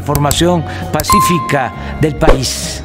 transformación pacífica del país.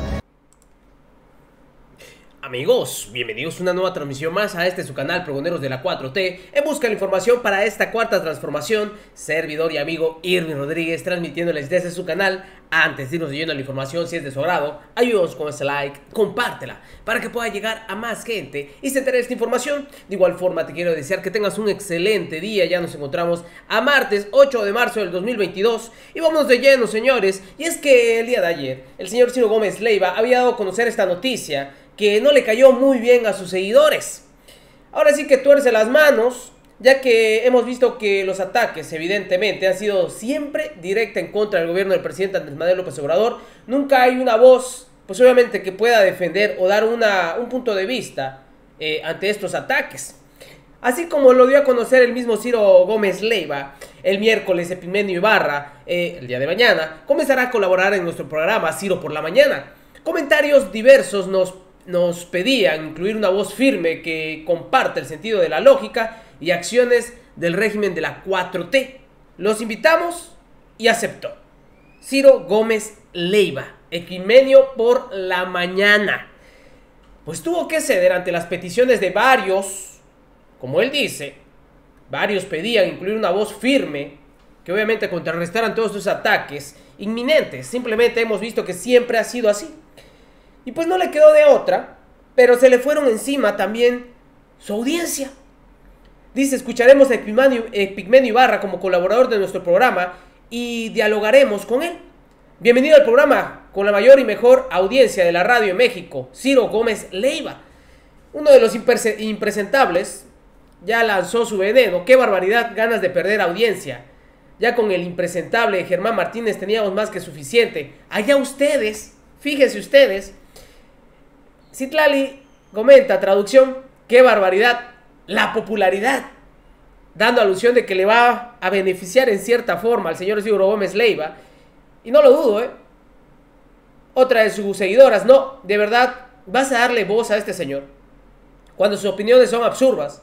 Amigos, bienvenidos a una nueva transmisión más a su canal Pregoneros de la 4T, en busca de la información para esta cuarta transformación. Servidor y amigo Irving Rodríguez, transmitiéndoles desde su canal. Antes de irnos lleno a la información, si es de su agrado, ayúdanos con ese like, compártela, para que pueda llegar a más gente y se entere de esta información. De igual forma, te quiero desear que tengas un excelente día. Ya nos encontramos a martes 8 de marzo del 2022 y vámonos de lleno, señores. Y es que el día de ayer, el señor Ciro Gómez Leiva había dado a conocer esta noticia que no le cayó muy bien a sus seguidores. Ahora sí que tuerce las manos, ya que hemos visto que los ataques evidentemente han sido siempre directa en contra del gobierno del presidente Andrés Manuel López Obrador. Nunca hay una voz, pues obviamente, que pueda defender o dar un punto de vista ante estos ataques. Así como lo dio a conocer el mismo Ciro Gómez Leiva, el miércoles Epigmenio Ibarra, el día de mañana, comenzará a colaborar en nuestro programa Ciro por la Mañana. Comentarios diversos nos pedían incluir una voz firme que comparte el sentido de la lógica y acciones del régimen de la 4T. Los invitamos y aceptó. Ciro Gómez Leiva, Epigmenio por la Mañana. Pues tuvo que ceder ante las peticiones de varios, como él dice. Varios pedían incluir una voz firme que obviamente contrarrestaran todos estos ataques inminentes. Simplemente hemos visto que siempre ha sido así. Y pues no le quedó de otra, pero se le fueron encima también su audiencia. Dice, escucharemos a Epigmenio Ibarra como colaborador de nuestro programa y dialogaremos con él. Bienvenido al programa con la mayor y mejor audiencia de la radio en México, Ciro Gómez Leiva. Uno de los impresentables ya lanzó su veneno. Qué barbaridad, ganas de perder audiencia. Ya con el impresentable Germán Martínez teníamos más que suficiente. Allá ustedes, fíjense ustedes. Citlali comenta, traducción, qué barbaridad, la popularidad, dando alusión de que le va a beneficiar en cierta forma al señor Ciro Gómez Leiva, y no lo dudo, Otra de sus seguidoras, no, de verdad, vas a darle voz a este señor, cuando sus opiniones son absurdas.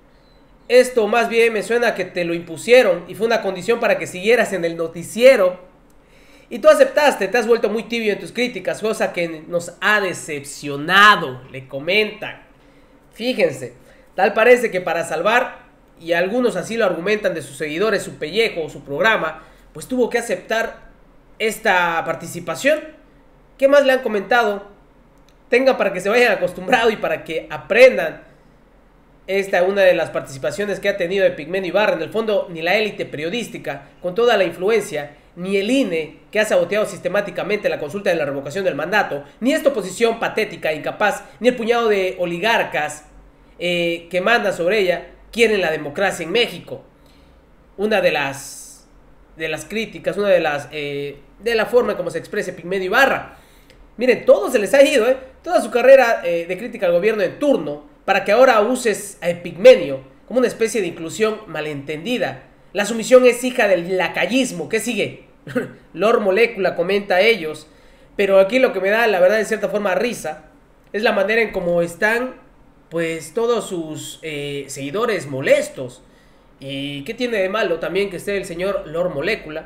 Esto más bien me suena a que te lo impusieron, y fue una condición para que siguieras en el noticiero. Y tú aceptaste, te has vuelto muy tibio en tus críticas, cosa que nos ha decepcionado, le comentan. Fíjense, tal parece que para salvar, y algunos así lo argumentan de sus seguidores, su pellejo o su programa, pues tuvo que aceptar esta participación. ¿Qué más le han comentado? Tengan para que se vayan acostumbrados y para que aprendan. Esta es una de las participaciones que ha tenido Epigmenio Ibarra. En el fondo, ni la élite periodística, con toda la influencia, ni el INE, que ha saboteado sistemáticamente la consulta de la revocación del mandato, ni esta oposición patética e incapaz, ni el puñado de oligarcas que mandan sobre ella, quieren la democracia en México. Una de las críticas, una de la forma como se expresa Epigmenio Ibarra. Miren, todo se les ha ido, toda su carrera de crítica al gobierno en turno, para que ahora uses a Epigmenio como una especie de inclusión malentendida. La sumisión es hija del lacayismo. ¿Qué sigue? Lord Molécula comenta a ellos. Pero aquí lo que me da, la verdad, en cierta forma risa, es la manera en cómo están, pues, todos sus seguidores molestos. ¿Y qué tiene de malo también que esté el señor Lord Molécula?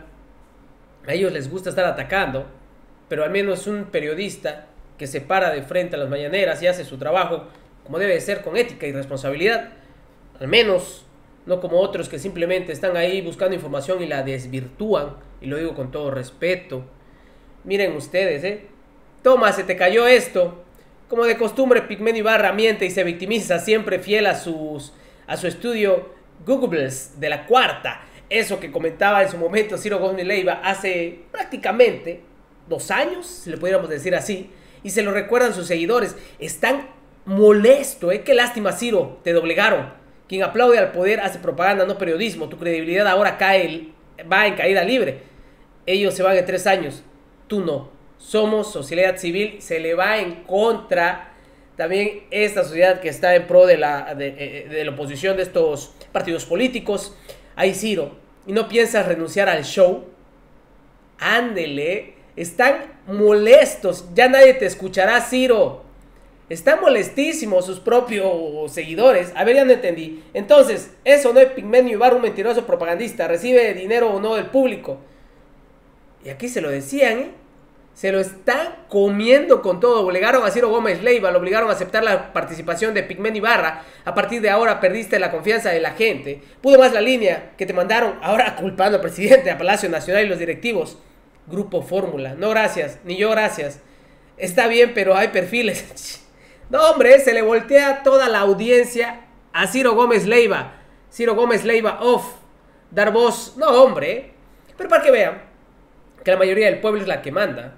A ellos les gusta estar atacando, pero al menos un periodista que se para de frente a las mañaneras y hace su trabajo como debe ser, con ética y responsabilidad. Al menos no como otros que simplemente están ahí buscando información y la desvirtúan, y lo digo con todo respeto. Miren ustedes, toma, se te cayó esto. Como de costumbre, Epigmenio Ibarra miente y se victimiza, siempre fiel a su estudio Googles de la cuarta. Eso que comentaba en su momento Ciro Gómez Leiva hace prácticamente 2 años, si le pudiéramos decir así, y se lo recuerdan sus seguidores. Están molestos, qué lástima, Ciro, te doblegaron. Quien aplaude al poder hace propaganda, no periodismo. Tu credibilidad ahora va en caída libre. Ellos se van en 3 años, tú no. Somos sociedad civil, se le va en contra también esta sociedad que está en pro de la oposición de estos partidos políticos. Ahí, Ciro, ¿y no piensas renunciar al show? Ándele, están molestos, ya nadie te escuchará, Ciro. Están molestísimos sus propios seguidores. A ver, ya no entendí. Entonces, eso no es Epigmenio Ibarra, un mentiroso propagandista. ¿Recibe dinero o no del público? Y aquí se lo decían, ¿eh? Se lo están comiendo con todo. Obligaron a Ciro Gómez Leiva, lo obligaron a aceptar la participación de Pigmenio Ibarra. A partir de ahora perdiste la confianza de la gente. Pudo más la línea que te mandaron, ahora culpando al presidente, a Palacio Nacional y los directivos. Grupo Fórmula. No gracias, ni yo gracias. Está bien, pero hay perfiles. No, hombre, se le voltea toda la audiencia a Ciro Gómez Leiva. Ciro Gómez Leiva off. Dar voz. No, hombre. Pero para que vean que la mayoría del pueblo es la que manda.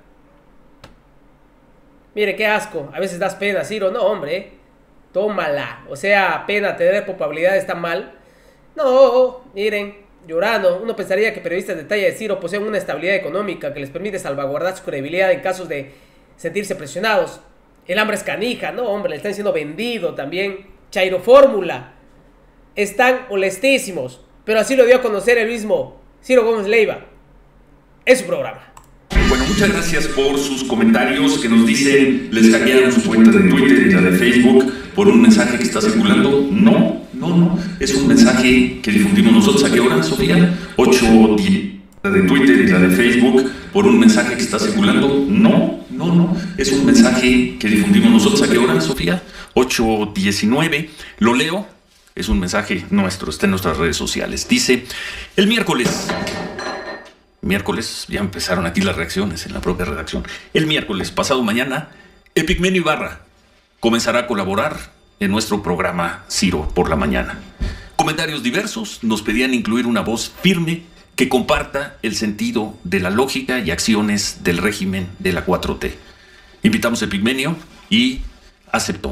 Mire, qué asco. A veces das pena, Ciro. No, hombre. Tómala. O sea, pena tener popularidad está mal. No, miren, llorando. Uno pensaría que periodistas de talla de Ciro poseen una estabilidad económica que les permite salvaguardar su credibilidad en casos de sentirse presionados. El hambre es canija. No, hombre, le están siendo vendido también. Chairo Fórmula. Están molestísimos. Pero así lo dio a conocer el mismo Ciro Gómez Leiva en su programa. Bueno, muchas gracias por sus comentarios que nos dicen les hackearon su cuenta de Twitter y la de Facebook por un mensaje que está circulando. No, es un mensaje que difundimos nosotros. ¿A qué hora, Sofía? 8:10 de Twitter y la de Facebook por un mensaje que está circulando. No, es un mensaje que difundimos nosotros. ¿A qué hora, Sofía? 8:19. Lo leo. Es un mensaje nuestro, está en nuestras redes sociales. Dice, el miércoles, ya empezaron aquí las reacciones en la propia redacción. El miércoles, pasado mañana, Epigmenio Ibarra comenzará a colaborar en nuestro programa Ciro por la mañana. Comentarios diversos nos pedían incluir una voz firme que comparta el sentido de la lógica y acciones del régimen de la 4T. Invitamos a Epigmenio y aceptó.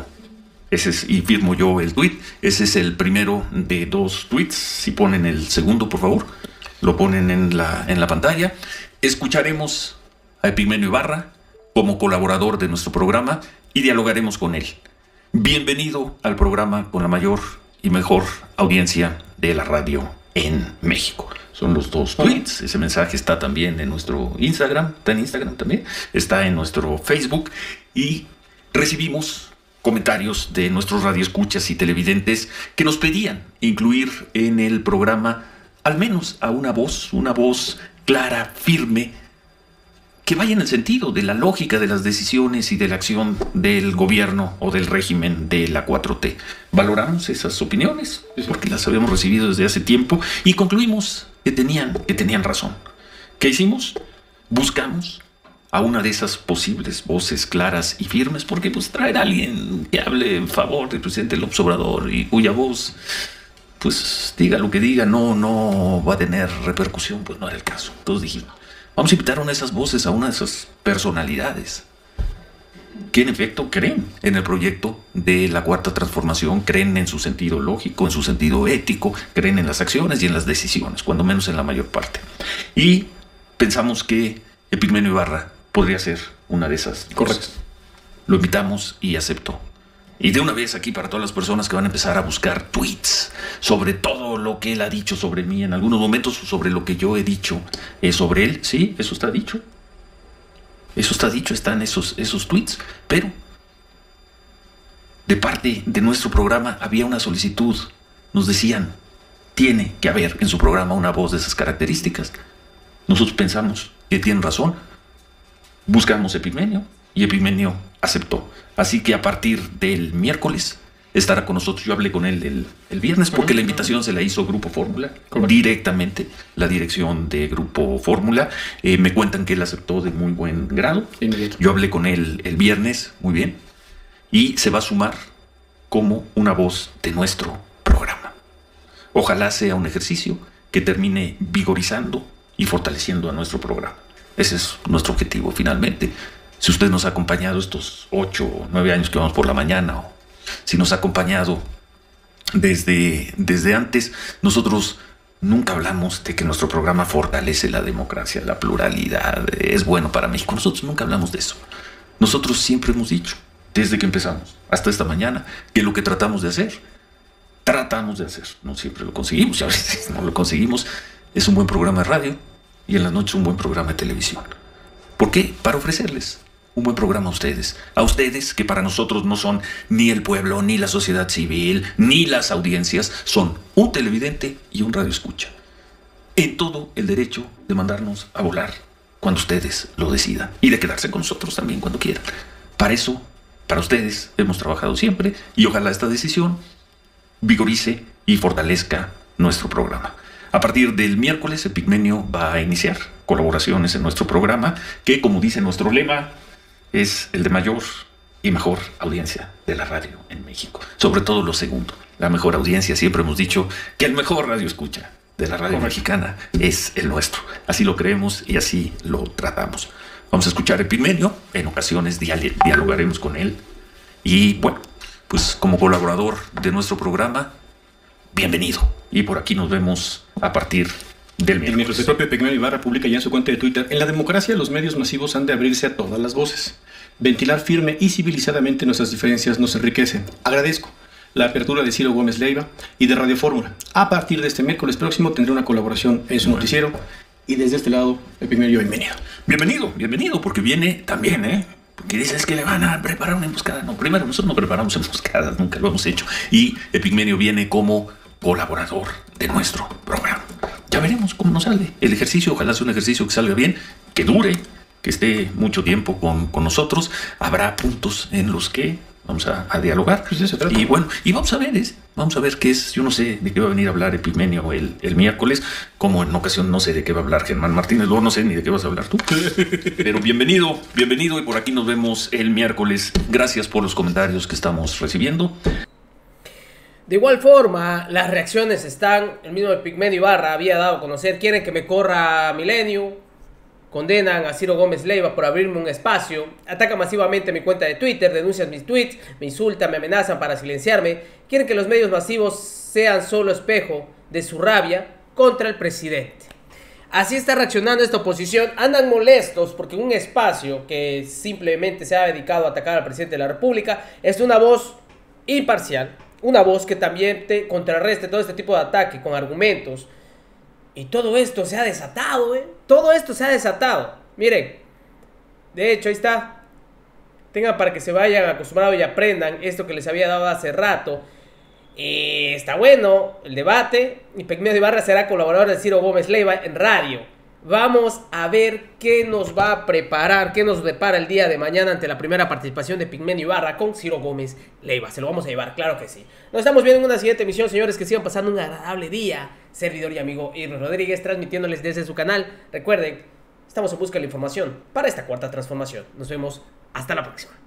Y firmo yo el tweet. Ese es el primero de 2 tweets. Si ponen el segundo, por favor, lo ponen en la pantalla. Escucharemos a Epigmenio Ibarra como colaborador de nuestro programa y dialogaremos con él. Bienvenido al programa con la mayor y mejor audiencia de la radio en México. Son los 2 tweets. Ese mensaje está también en nuestro Instagram. Está en Instagram también. Está en nuestro Facebook. Y recibimos comentarios de nuestros radioescuchas y televidentes que nos pedían incluir en el programa al menos a una voz clara, firme, que vaya en el sentido de la lógica de las decisiones y de la acción del gobierno o del régimen de la 4T. Valoramos esas opiniones porque las habíamos recibido desde hace tiempo y concluimos que tenían razón. ¿Qué hicimos? Buscamos a una de esas posibles voces claras y firmes, porque pues traer a alguien que hable en favor del presidente López Obrador y cuya voz, pues diga lo que diga, no va a tener repercusión, pues no era el caso. Entonces dijimos, vamos a invitar a una de esas voces, a una de esas personalidades que en efecto creen en el proyecto de la Cuarta Transformación, creen en su sentido lógico, en su sentido ético, creen en las acciones y en las decisiones, cuando menos en la mayor parte. Y pensamos que Epigmenio Ibarra podría ser una de esas. Correcto. Lo invitamos y aceptó. Y de una vez aquí para todas las personas que van a empezar a buscar tweets sobre todo lo que él ha dicho sobre mí en algunos momentos, sobre lo que yo he dicho sobre él. Sí, eso está dicho. Eso está dicho, están esos tweets. Pero de parte de nuestro programa había una solicitud. Nos decían, tiene que haber en su programa una voz de esas características. Nosotros pensamos que tienen razón. Buscamos a Epigmenio y Epigmenio aceptó. Así que a partir del miércoles estará con nosotros. Yo hablé con él el viernes porque la invitación se la hizo Grupo Fórmula, directamente, la dirección de Grupo Fórmula. Me cuentan que él aceptó de muy buen grado. Yo hablé con él el viernes, muy bien, y se va a sumar como una voz de nuestro programa. Ojalá sea un ejercicio que termine vigorizando y fortaleciendo a nuestro programa. Ese es nuestro objetivo, finalmente. Si usted nos ha acompañado estos 8 o 9 años que vamos por la mañana, o si nos ha acompañado desde antes, nosotros nunca hablamos de que nuestro programa fortalece la democracia, la pluralidad, es bueno para México. Nosotros nunca hablamos de eso. Nosotros siempre hemos dicho, desde que empezamos hasta esta mañana, que lo que tratamos de hacer, no siempre lo conseguimos, y a veces no lo conseguimos, es un buen programa de radio, y en las noches un buen programa de televisión. ¿Por qué? Para ofrecerles un buen programa a ustedes que para nosotros no son ni el pueblo, ni la sociedad civil, ni las audiencias, son un televidente y un radioescucha. En todo el derecho de mandarnos a volar cuando ustedes lo decidan y de quedarse con nosotros también cuando quieran. Para eso, para ustedes, hemos trabajado siempre y ojalá esta decisión vigorice y fortalezca nuestro programa. A partir del miércoles, Epigmenio va a iniciar colaboraciones en nuestro programa, que, como dice nuestro lema, es el de mayor y mejor audiencia de la radio en México. Sobre todo lo segundo, la mejor audiencia. Siempre hemos dicho que el mejor radio escucha de la radio mexicana es el nuestro. Así lo creemos y así lo tratamos. Vamos a escuchar Epigmenio, en ocasiones dialogaremos con él. Y bueno, pues como colaborador de nuestro programa, bienvenido. Y por aquí nos vemos a partir del miércoles. Mientras el propio Epigmenio Ibarra publica ya en su cuenta de Twitter: en la democracia los medios masivos han de abrirse a todas las voces. Ventilar firme y civilizadamente nuestras diferencias nos enriquecen. Agradezco la apertura de Ciro Gómez Leiva y de Radio Fórmula. A partir de este miércoles próximo tendré una colaboración en su noticiero. Y desde este lado, Epigmenio, bienvenido. Bienvenido, porque viene también, porque dices que le van a preparar una emboscada. No, primero, nosotros no preparamos emboscadas, nunca lo hemos hecho. Y Epigmenio viene como colaborador de nuestro programa. Ya veremos cómo nos sale el ejercicio. Ojalá sea un ejercicio que salga bien, que dure, que esté mucho tiempo con nosotros. Habrá puntos en los que vamos a dialogar. Pues de eso trata. Y bueno, y vamos a ver qué es. Yo no sé de qué va a venir a hablar Epigmenio el miércoles, como en ocasión no sé de qué va a hablar Germán Martínez, luego no sé ni de qué vas a hablar tú. Pero bienvenido, y por aquí nos vemos el miércoles. Gracias por los comentarios que estamos recibiendo. De igual forma, las reacciones están. El mismo Epigmenio Ibarra había dado a conocer: quieren que me corra Milenio, condenan a Ciro Gómez Leiva por abrirme un espacio, atacan masivamente mi cuenta de Twitter, denuncian mis tweets, me insultan, me amenazan para silenciarme, quieren que los medios masivos sean solo espejo de su rabia contra el presidente. Así está reaccionando esta oposición. Andan molestos porque un espacio que simplemente se ha dedicado a atacar al presidente de la República es una voz imparcial, una voz que también te contrarreste todo este tipo de ataque con argumentos. Y todo esto se ha desatado, Todo esto se ha desatado. Miren, de hecho, ahí está. Tengan para que se vayan acostumbrados y aprendan esto que les había dado hace rato. Está bueno el debate. Epigmenio Ibarra será colaborador de Ciro Gómez Leiva en radio. Vamos a ver qué nos va a preparar, qué nos depara el día de mañana ante la primera participación de Epigmenio Ibarra con Ciro Gómez Leiva. Se lo vamos a llevar, claro que sí. Nos estamos viendo en una siguiente emisión, señores. Que sigan pasando un agradable día. Servidor y amigo Irving Rodríguez, transmitiéndoles desde su canal. Recuerden, estamos en busca de la información para esta cuarta transformación. Nos vemos hasta la próxima.